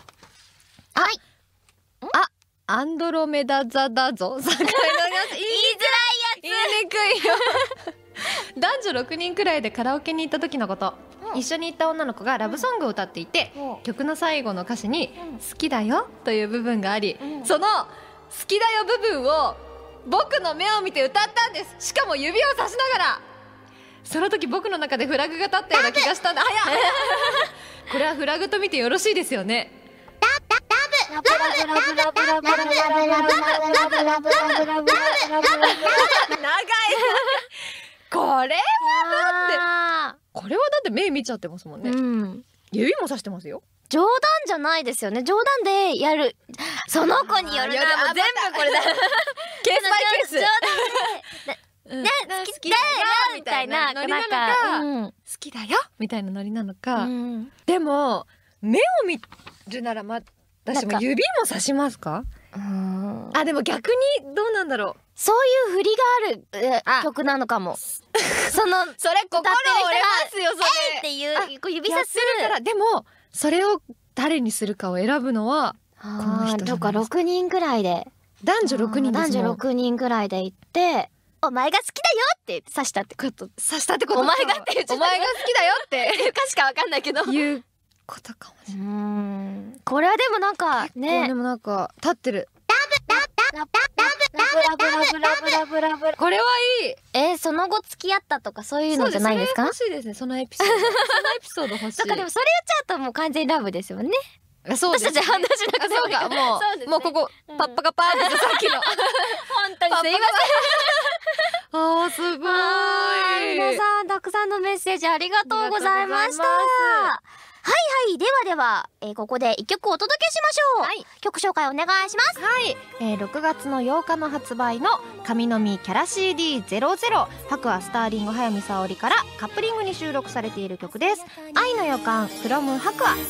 アンドロメダ座だぞ。言いづらいやつ。言いにくいよ。男女6人くらいでカラオケに行った時のこと。一緒に行った女の子がラブソングを歌っていて、曲の最後の歌詞に好きだよという部分があり、その好きだよ部分を僕の目を見て歌ったんです。しかも指をさしながら。その時僕の中でフラグが立ったような気がしたんだ。これはフラグと見てよろしいですよね。長い。これはだって目見ちゃってますもんね。指もさしてますよ。
冗談じゃないですよね。冗談でやる。その子によるな。もう全部これだ。ケースバイケース。冗談で好きだよみたいなノリなのか、
好きだよみたいなノリなのか。でも目を見るなら私も指もさしますか？でも逆にどうなんだろう。
そういう振りがある曲なのかも。それ心折れますよ。それっていう指さするから。
でもそれを誰にするかを選ぶのはこの人じゃないですか。
とか6人くらいで、
男女6人ですもん。
男女6人くらいで行って、お前が好きだよって刺したってこと。お前がって
お前が好きだよって
歌しかわかんないけど
いうことかもしれない。
これはでもなんかね、
でもなんか立ってる。これはいい。
その後付き合ったとかそういうのじゃないですか？
欲しいですね、そのエピソード。そのエピソード欲しい。
だからでもそれ言っちゃうともう完全にラブですよね。
そうですね。
私たち判断しなくて
そうか、もうここパッパカパーってさっきの。
本当にすいません。
すごい。
皆さんたくさんのメッセージありがとうございました。では、ここで一曲お届けしましょう。曲紹介お願いします。
6月の8日の発売の神のみキャラ CD00 白亜スターリング早見沙織からカップリングに収録されている曲です。愛の予感 from 白亜。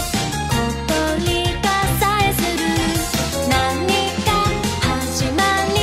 始まり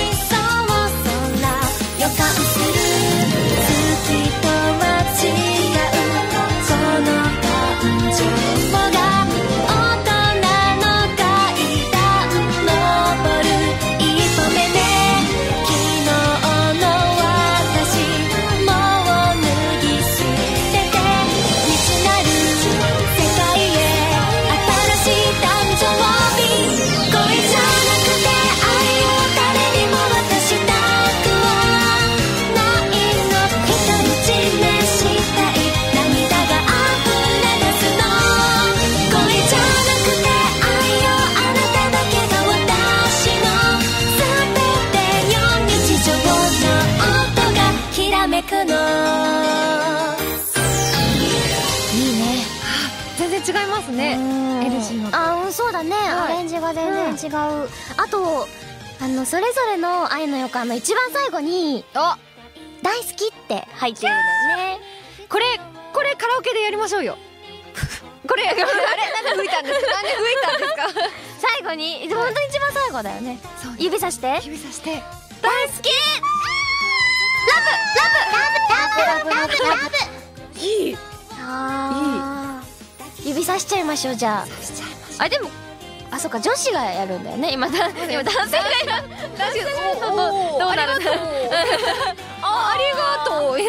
違いますね。LG の
あ、そうだね、アレンジが全然違う。あとそれぞれの愛の予感の一番最後に「大好き」って入ってるんだよね。
これカラオケでやりましょうよ。これあれなんで吹いたんですか？なんで吹いたんですか？
最後に本当に一番最後だよね。指さして、
指さして
大好き、ラブラブラブラブラブラブ。
いい。
指さしちゃいましょう。じゃああ、でもそっか、女子がやるんだよね。今男性がやる。男性どうなるんだ。
ありがとう。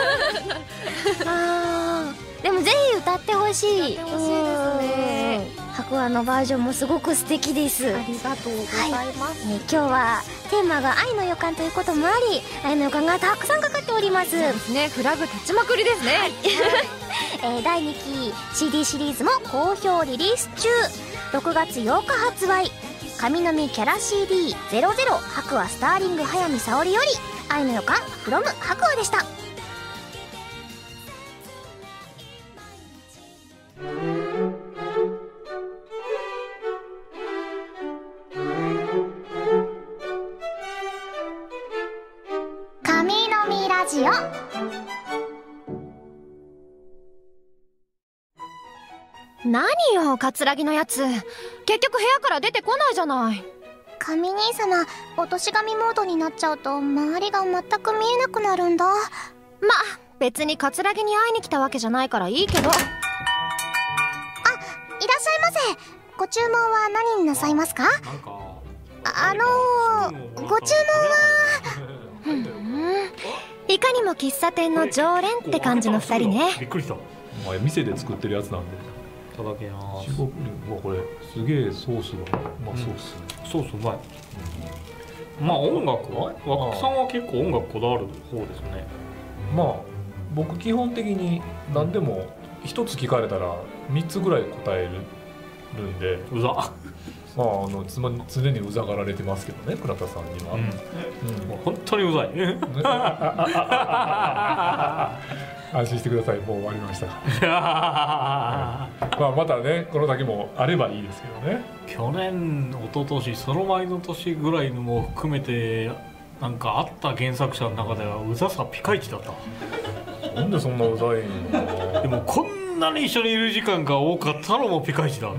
でもぜひ歌ってほしい。
歌ってほしいですね。
白亜のバージョンもすごく素敵です。
ありがとうございます。
今日はテーマが愛の予感ということもあり、愛の予感がたくさんかかっております。
そうですね、フラグ立ちまくりですね。
第2期 CD シリーズも好評リリース中。6月8日発売、神のみキャラ CD00 白亜スターリング早見沙織より愛の予感 from 白亜でした。神のみラジオ。
何よ、カツラギのやつ。結局部屋から出てこないじゃない。
神兄様、落とし神モードになっちゃうと周りが全く見えなくなるんだ。
別にカツラギに会いに来たわけじゃないからいいけど。
いらっしゃいませ。ご注文は何になさいますか？ご注文は。
いかにも喫茶店の常連って感じの2人ね。
びっくりした。店で作ってるやつなんで。いただきます。これすげえソースがうまそうっすね。ソースうまい。音楽は和久さんは結構音楽こだわる方ですね。僕基本的に何でも一つ聞かれたら3つぐらい答えるんで。うざ。常にうざがられてますけどね、倉田さんには。本当にうざい。安心してください、もう終わりました。またね、この先もあればいいですけどね。去年、一昨年、その前の年ぐらいのも含めて、なんかあった原作者の中ではうざさピカイチだった。なんでそんなうざいの？でもこんなに一緒にいる時間が多かったのもピカイチだ。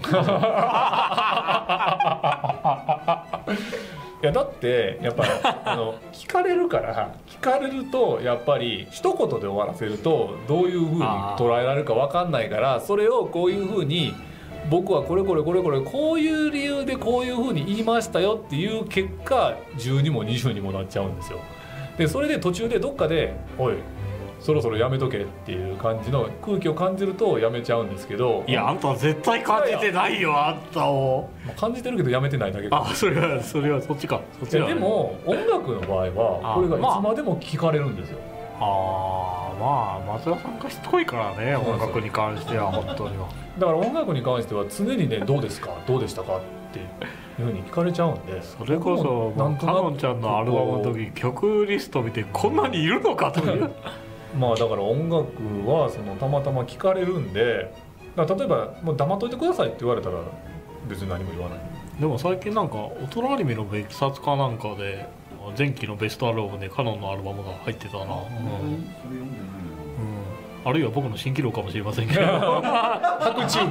いやだってやっぱ聞かれるから聞かれるとやっぱり一言で終わらせるとどういう風に捉えられるか分かんないから、それをこういう風に僕はこれこういう理由でこういう風に言いましたよっていう結果10にも20にもなっちゃうんですよ。でそれで途中でどっかで「おいそろそろやめとけ」っていう感じの空気を感じるとやめちゃうんですけど。いやあんたは絶対感じてないよ、あんたを。感じてるけどやめてないだけか。それはそっちか。でも音楽の場合はこれがいつまでも聞かれるんですよ。松田さんがしつこいからね、音楽に関しては本当には。だから音楽に関しては常にね、どうですかどうでしたかっていうふうに聞かれちゃうんで。それこそかのんちゃんのアルバムの時曲リスト見てこんなにいるのかという。だから音楽はたまたま聞かれるんで、例えばもう黙っといてくださいって言われたら別に何も言わない。でも最近なんか大人アニメの別冊かなんかで前期のベストアルバムでカノンのアルバムが入ってたな。あるいは僕の蜃気楼かもしれませんけど。白チー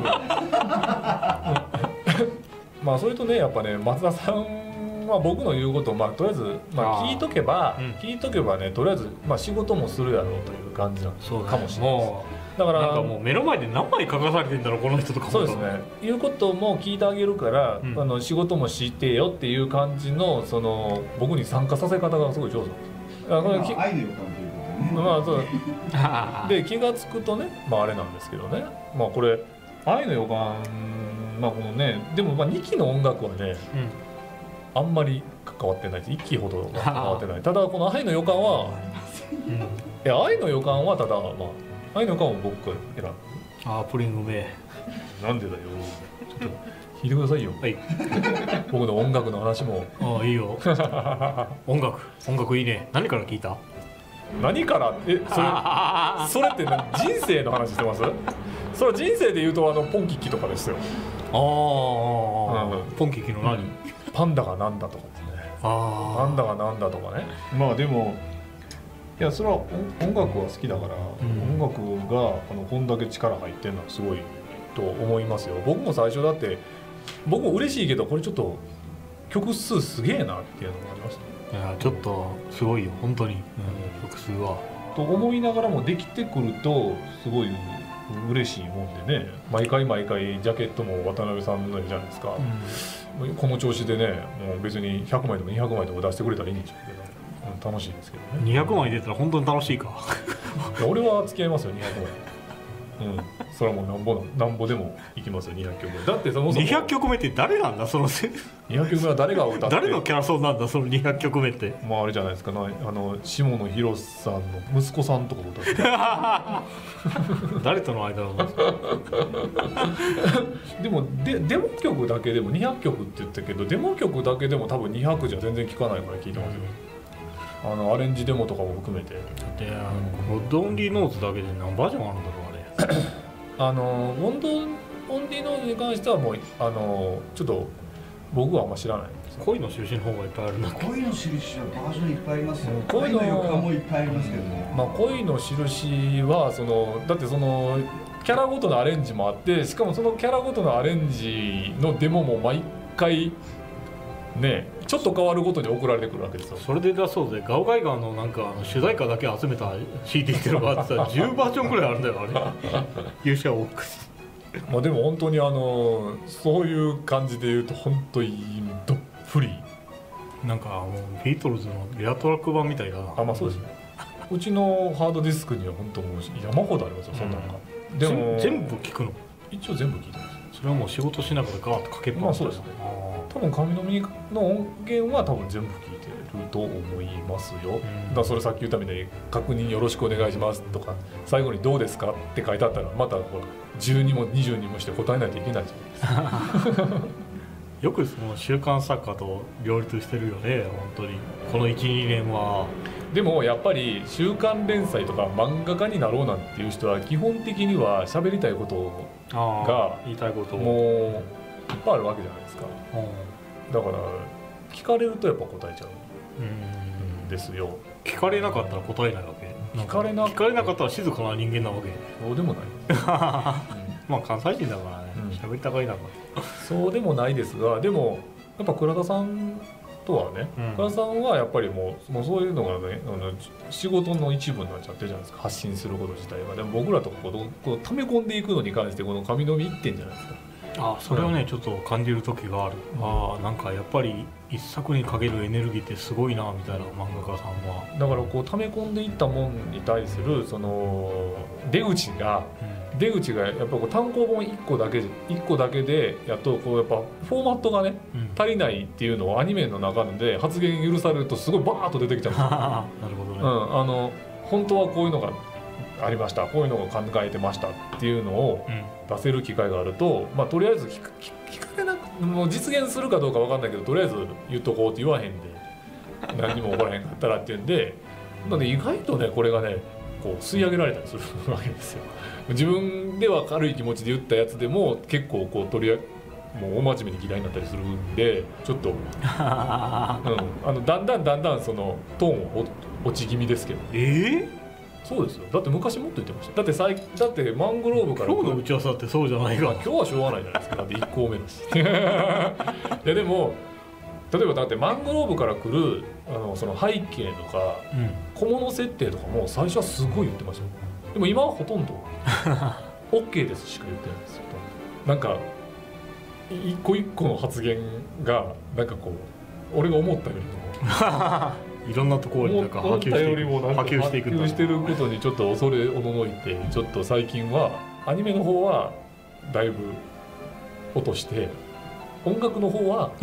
ム。それとね、やっぱね、松田さんは僕の言うことをとりあえず聞いとけばね、とりあえず仕事もするやろうという感じなのかもしれないです。だからなんかもう目の前で何枚書かされてんだろうこの人とか。そうですね。言うことも聞いてあげるから、仕事もしてよっていう感じの僕に参加させ方がすごい上手なんです。愛の予感ということね。で気が付くとね、あれなんですけどね。これ愛の予感このね、でも2期の音楽はね、あんまり関わってないです。1期ほど関わってない。ただこの愛の予感は、愛の予感はただ愛の予感を僕が選ぶ。プリンうめえ。なんでだよ。ちょっと聞いてくださいよ。はい。僕の音楽の話も。いいよ。音楽いいね。何から聞いた？ 何からそれって人生の話してます？それは人生で言うとポンキッキとかですよ。
ポンキッキの何？
パンダがなんだとかですね。パンダがなんだとかね。まあでもいやそれは音楽は好きだから、音楽がこんだけ力入ってるのはすごいと思いますよ。僕も最初だって僕も嬉しいけどこれちょっと曲数すげえなっていうのがありました。
いやちょっとすごいよ本当に、曲数は。と
思いながらもできてくるとすごい嬉しいもんでね。毎回ジャケットも渡辺さんのじゃないですか、この調子でねもう別に100枚でも200枚でも出してくれたらいいんでしょうけど。楽しいですけどね。
200枚出たら本当に楽しいか。
いや俺は付き合いますよ200枚。それはもうなんぼでも行きますよ200曲目。だってそもそも
200曲目って誰なんだその200
曲目は誰が歌って
誰のキャラソンなんだその200曲目って。
まああれじゃないですか下野紘さんの息子さんとか歌って
誰との間の
でもデモ曲だけでも200曲って言ったけどデモ曲だけでも多分200じゃ全然聴かないから聞いてますよ。アレンジデモとかも含めて。
でゴッドオンリーノーズだけで何バージョンあるんだろうあれ。
ゴッドオンリーノーズに関してはもうちょっと僕はあんま知らないです。
恋の印の方がいっぱいあるな。
恋の印はバージョンいっぱいありますよ。恋の予感もいっぱいありますけどね。
まあ恋の印はだってキャラごとのアレンジもあって、しかもそのキャラごとのアレンジのデモも毎回ねちょっと変わるごとに送られてくるわけですよ。
それでだそうでガオガイガーのなんか主題歌だけ集めた CD っていうのがあってさ10バージョンくらいあるんだよあれ。勇者オックス。
まあでも本当にそういう感じで言うと本当にどっぷり
なんかもうビートルズのレアトラック版みたいだな。
まあそうですね。うちのハードディスクには本当もう山ほどありますよそんなのが。
でも全部聞くの？
一応全部聞いてます。
それはもう仕事しながらガーッとかけっぱなし。
そうですね。多分神の実の音源は多分全部聞いてると思いますよ。だからそれさっき言ったみたいに確認よろしくお願いしますとか最後にどうですかって書いてあったらまたほら12も22もして答えないといけないじゃないですか。
よくその週刊作家と両立してるよね本当にこの 1,2 年は。
でもやっぱり週刊連載とか漫画家になろうなんていう人は基本的には喋りたいことが
言いたいこと
もういっぱいあるわけじゃないですか。だから聞かれるとやっぱ答えちゃうんですよ。
聞かれなかったら答えないわけ。
聞かれな
かったら静かな人間なわけ。
そうでもない。
まあ関西人だからね喋りたがりなんだ。
そうでもないですが、でもやっぱ倉田さんとはね、倉田さんはやっぱりもうそういうのがね仕事の一部になっちゃってるじゃないですか、発信すること自体が。でも僕らとかこう溜め込んでいくのに関してこの神の実一点じゃないですか。
それはねちょっと感じる時がある。なんかやっぱり一作にかけるエネルギーってすごいなみたいな漫画家さんは。
だからこう溜め込んでいったもんに対するその出口がやっぱこう単行本1個だけでやっとこうやっぱフォーマットがね足りないっていうのをアニメの中で発言許されるとすごいバーッと出てきちゃうんですよ。
なるほどね。
本当はこういうのがありました、こういうのが考えてましたっていうのを出せる機会があると、まあとりあえず聞かれなくもう実現するかどうか分かんないけどとりあえず言っとこうって言わへんで何にも起こらへんかったらっていうんで、なので意外とねこれがねこう吸い上げられたりするわけですよ。自分では軽い気持ちで言ったやつでも結構こうもう大真面目に嫌いになったりするんでちょっと、だんだんそのトーン落ち気味ですけど。そうですよ。だって昔もっと言ってました。だってマングローブから
今日の打ち合わせってそうじゃないか。
今日はしょうがないじゃないですか。だって1個目だし。いやでも例えばだってマングローブから来るその背景とか、小物設定とかも最初はすごい言ってましたよ。でも今はほとんど OK ですしか言ってないんですよ。なんか一個一個の発言がなんかこう俺が思ったよりも
いろんなところになんか波及していくんだ。
波及してることにちょっと恐れおののいて、ちょっと最近はアニメの方はだいぶ落として音楽の方は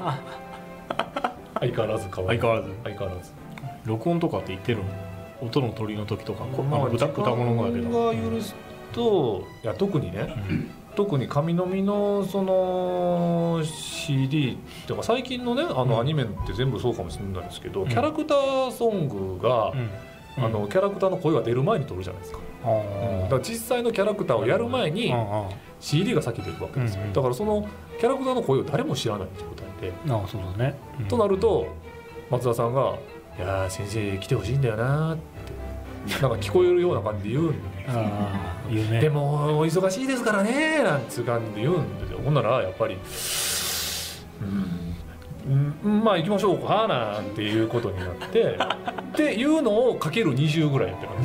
相変わらず可愛い。相変わらず
録音とかって言ってるの？音の取りの時とか歌物だけど
が許すと、いや特にね、特に神の実のその CD とか最近のねアニメって全部そうかもしれないですけど、キャラクターソングがキャラクターの声が出る前に撮るじゃないですか。だから実際のキャラクターをやる前に CD が先出るわけですよ。だからそのキャラクターの声を誰も知らない状態で、
そうだね、
となると松田さんが「いや先生来てほしいんだよな」ってなんか聞こえるような感じで言うん
言うね。
でもお忙しいですからねなんつう感じで言うんですよ。ほんならやっぱりまあ行きましょうかなんていうことになってっていうのをかける20ぐらいやってる。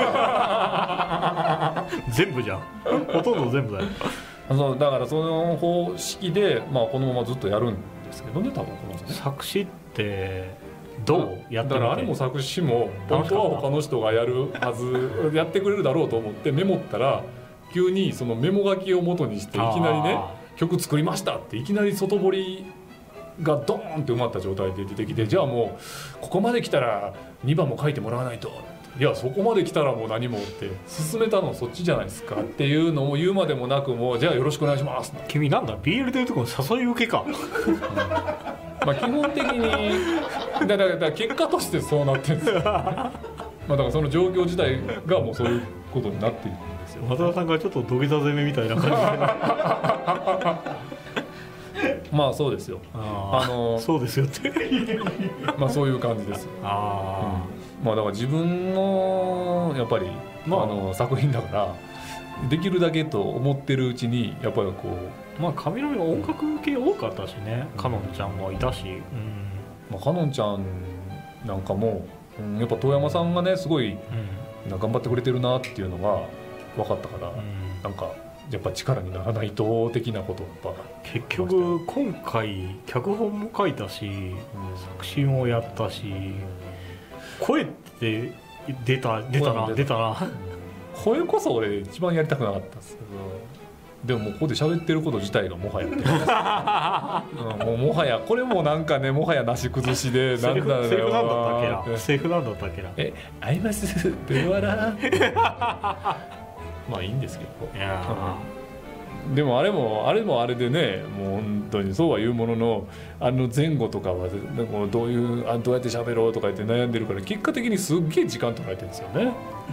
20全部じゃん、ほとんど全部だよ。
だからその方式で、まあ、このままずっとやるんですけどね、多分この、ね、
作詞ってどうやって
だからあれも作詞も本当は他の人がやるはずやってくれるだろうと思ってメモったら急にそのメモ書きを元にしていきなりね曲作りましたっていきなり外堀がドーンって埋まった状態で出てきて、じゃあもうここまで来たら2番も書いてもらわないと、いやそこまで来たらもう何もって進めたのそっちじゃないですかっていうのを言うまでもなく、もうじゃあよろしくお願いします。
君なんだ BL というところの誘い受けか。
まあ基本的にだから結果としてそうなってるんですよ。まあだからその状況自体がもうそういうことになっているんですよ。
松田さんがちょっと土下座攻めみたいな感じで。
まあそうですよ。
そうですよって
まあそういう感じです。まあだから自分のやっぱり、作品だからできるだけと思ってるうちにやっぱりこ
う、まあ上の音楽系多かったしね、かのんちゃんもいたし、
かのんちゃんなんかも、やっぱ遠山さんがねすごい頑張ってくれてるなっていうのが分かったから、なんかやっぱ力にならないと的なことをやっぱ
結局今回脚本も書いたし、作詞もやったし、声って出たな。
声こそ俺一番やりたくなかったですけど、でももうここで喋ってること自体がもはやもはやこれもなんかね、もはやなし崩しで
セリフなんだったっけな。セリフなんだったっけな。
会いますベルワラまあいいんですけど、でもあれもあれでね、もう本当にそうは言うものの、前後とかはどうやって喋ろうとか言って悩んでるから、結果的にすっげえ時間取られてるんですよね。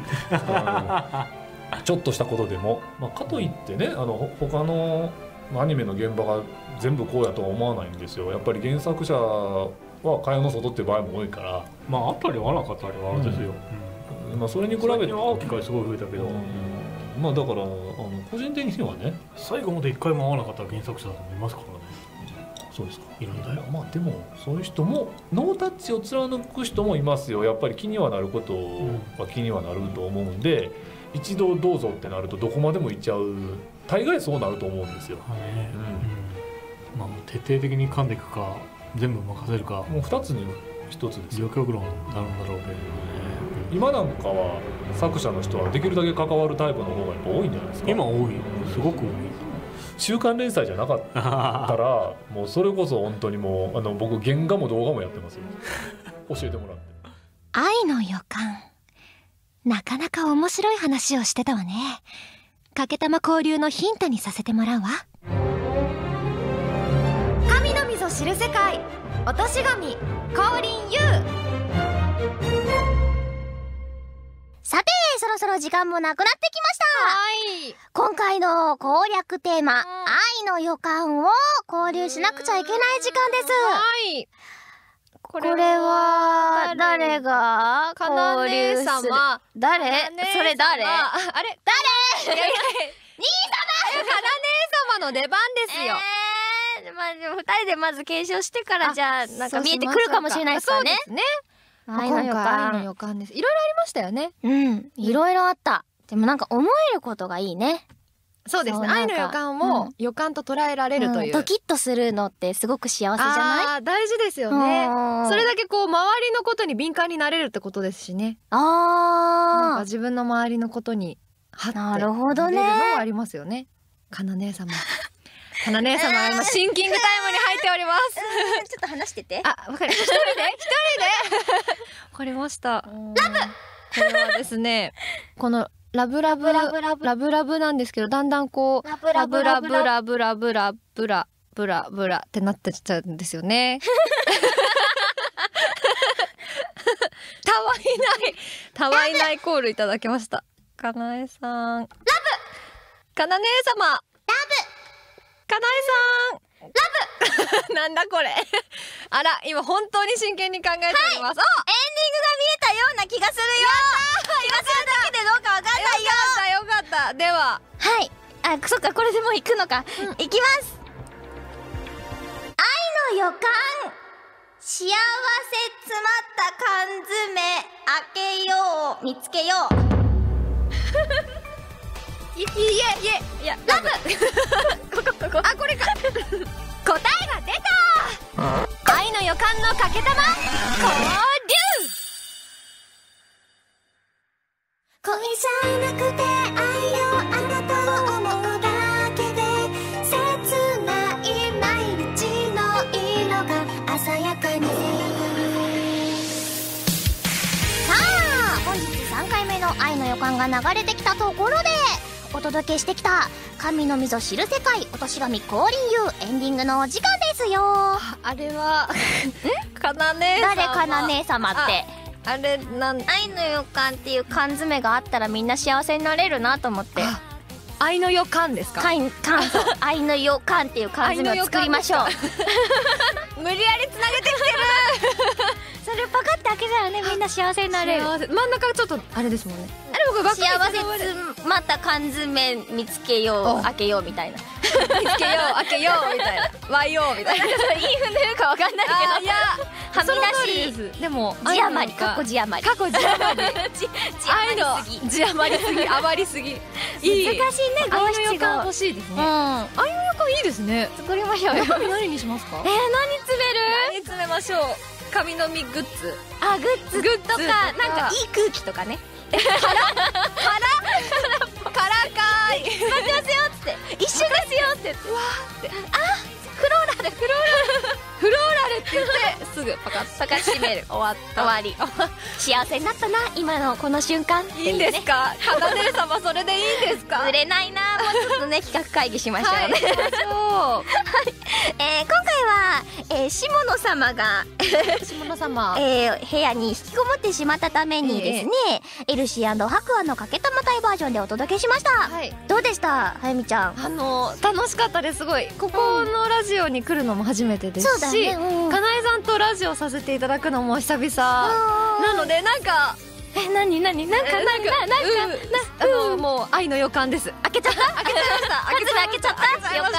ちょっとしたことでも、かといってね、他のアニメの現場が全部こうやとは思わないんですよ。やっぱり原作者は蚊帳の外って場合も多いから、
あったりはなかったりはあれですよ。
それに比べて
会う機会すごい増えたけど、
だから個人的にはね、
最後まで一回も会わなかった原作者だと思いますからね。
そうですか。
いるんだよ。
でもそういう人もノータッチを貫く人もいますよ。やっぱり気にはなることは気にはなると思うんで、一度どうぞってなるとどこまでも行っちゃう、大概そうなると思うんですよ。
徹底的に噛んでいくか全部任せるか、
もう2つに1つですよ。
両極論になるんだろうけどね。
今なんかは作者の人はできるだけ関わるタイプの方がやっぱ多いんじゃないですか。
今多い、すごく多い。
週刊連載じゃなかったらもうそれこそ本当にもう僕原画も動画もやってますよ。教えてもらって。
愛の予感、なかなか面白い話をしてたわね。かけたま交流のヒントにさせてもらうわ。神の溝知る世界、落とし神降臨優。
さてそろそろ時間もなくなってきました。今回の攻略テーマ、愛の予感を交流しなくちゃいけない時間です。これは誰が交流する？誰？それ誰？
あれ誰？兄様！かな姉様の出番ですよ。
でも2人でまず検証してから、じゃあなんか見えてくるかもしれないですかね。
そうですね。
愛の予感。
愛の予感です。いろいろありましたよね。
いろいろあった。でもなんか思えることがいいね。
そうですね。愛の予感を予感と捉えられるという。
ドキッとするのってすごく幸せじゃない？
大事ですよね。それだけこう周りのことに敏感になれるってことですしね。なんか自分の周りのことに
なるほどね。
出るのもありますよね。かな姉様。かな姉様は今シンキングタイムに入っております。
ちょっと話してて。
わかりました。一人でわかりました。ラブ。これはですね、このラブラブなんですけど、だんだんこうラブラってなってっちゃうんですよね。 たわいないコールいただきました。かなえさん。ラブかな姉様。ラブかなえさん。ラブなんだこれ。あら、今本当に真剣に考えております。
エンディングが見えたような気がするよ。気がするだけでどうかわかんないよ。
よかった。では。
はい。あ、そっか、これでもう行くのか。行きます。愛の予感。幸せ詰まった缶詰開けよう見つけよう。いやラブここあ、これか。答えが出た。愛の予感のかけたま交流。恋じゃなくて愛よ、あなたを思うだけで切ない毎日の色が鮮やかに。さあ、本日3回目の愛の予感が流れてきたところでお届けしてきた神の溝知る世界お年神降臨遊エンディングのお時間ですよ。
あれはかな姉様。
誰かな姉様って。
あれ
愛の予感っていう缶詰があったらみんな幸せになれるなと思って。
愛の予感ですか？
そう愛の予感っていう缶詰を作りましょう。
無理やりつなげてきてる。
それパカって開けたらね、みんな幸せになれる。
真ん中ちょっとあれですもんね。
幸せ詰まった缶詰見つけよう開けようみたいな。
見つけよう開けようみたいな。わいようみたいな。
いい踏んでるかわかんないけど。
いや
はみ出
し。でも
字余り過去字余り
愛の字余りすぎ余りすぎ。
難しいね。
愛の予感欲しいですね。愛の予感いいですね。
作りましょうよ。
何にしますか？
何詰める？
何詰めましょう。神の実グッズ。
あ、グッズとかなんかいい空気とかね。
からかい。
詰まってますよって一緒ですよってわーって、あ、フローラル
って言ってすぐパカ閉める。終わり。
幸せになったな今のこの瞬間。
いいんですか？かな姉様それでいいんですか？
売れないな。もうちょっとね企画会議しましょうね。今回は下野様が部屋に引きこもってしまったためにですね、エルシー&白亜のかけたま隊バージョンでお届けしました。どうでした、はやみちゃん？
楽しかったです。すごいここのラジオに来るのも初めてですし、かなえさんとラジオさせていただくのも久々なので、なんかもう愛の予感です。
開けちゃった。開けちゃった。よかった。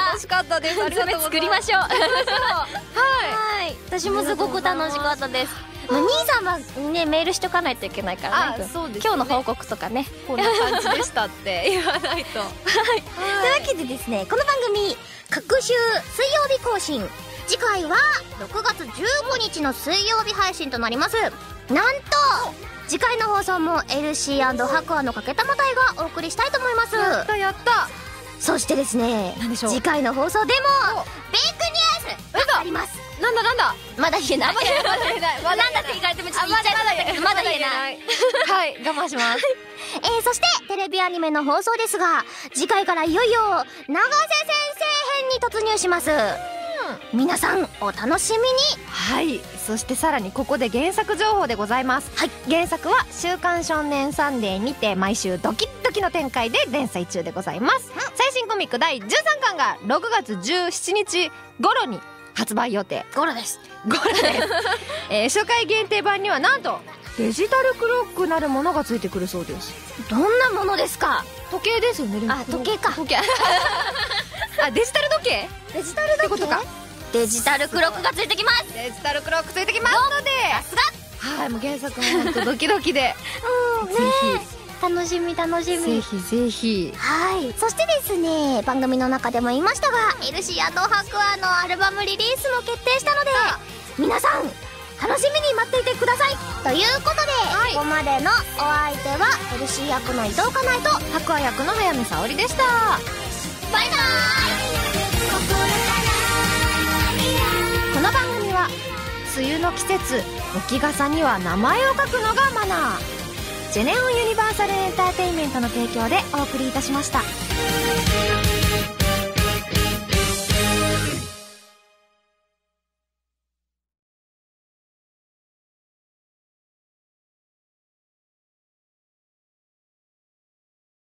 楽しかったです。ありがとうございます。
作りましょう。はい。私もすごく楽しかったです。兄さんはねメールしとかないといけないからね。今日の報告とかね、
こんな感じでしたって言わないと。はい。
というわけでですね、この番組各週水曜日更新。次回は6月15日の水曜日配信となります。なんと次回の放送も LC& 白亜のかけたま隊がお送りしたいと思います。
やった
そしてですね、次回の放送でもビッグニュースがあります。
なんだ
まだ言えない。なんだって意外とちょっと言っちゃったけどまだ言えない。
はい、我慢します。
そしてテレビアニメの放送ですが、次回からいよいよ永瀬先生編に突入します。皆さんお楽しみに。
はい。そしてさらにここで原作情報でございます。原作は週刊少年サンデーにて毎週ドキッドキの展開で連載中でございます。最新コミック第13巻が6月17日頃に発売予定。
ゴロです。
初回限定版にはなんとデジタルクロックなるものがついてくるそうです。
どんなものですか？
時計ですよね。
あ、時計か。
あ、デジタル時計？
デジタル時計ってことか。デジタルクロックがついてきます。
デジタルクロックついてきますので、
さすが。
はい、もう原作も本当ドキドキで、ぜ
ひ楽しみ。
ぜひ。
はい。そしてですね、番組の中でも言いましたが、エルシー&白亜のアルバムリリースも決定したので、皆さん楽しみに待っていてください。ということで、ここまでのお相手はエルシー役の伊藤かなえと
白亜役の早見沙織でした。
バイバーイ。この番組は
梅雨の季節、置き傘には名前を書くのがマナー、ジェネオンユニバーサルエンターテインメントの提供でお送りいたしました。